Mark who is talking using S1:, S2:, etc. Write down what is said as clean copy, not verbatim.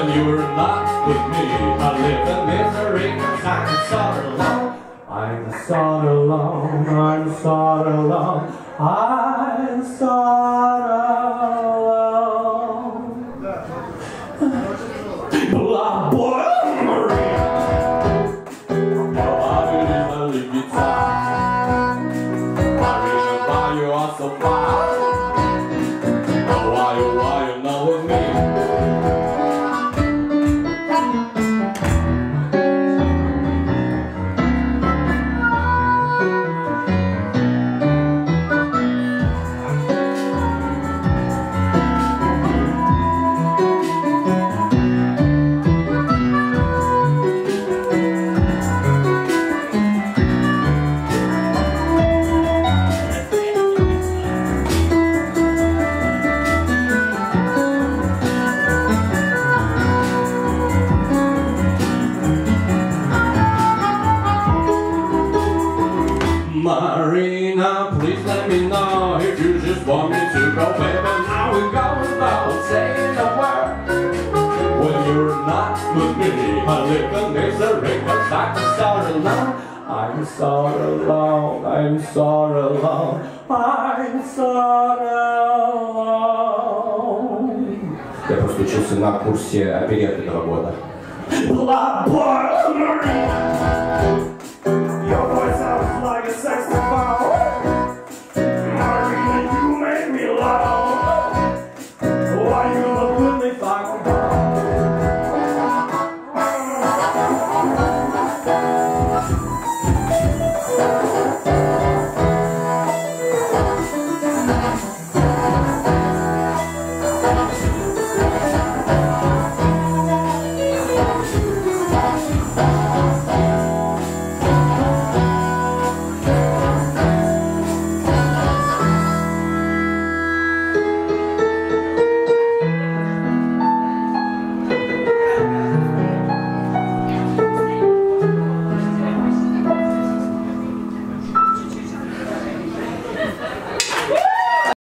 S1: when you were not with me. I live in misery, 'cause I'm so alone. I'm so alone, I'm so alone, I'm so alone. Black boy, Marina. Oh, I believe I live guitar. Marina, why you are so far? Oh, why you not with me? Marina, please let me know if you just want me to go, baby. Now we go without saying a word. When you're not with me, I live in misery, 'cause I'm so alone. I'm so alone, I'm so alone, I'm so alone. Я просто учился на курсе оперетты 2 года. Black boy, Marina. Your voice sounds like a saxophone.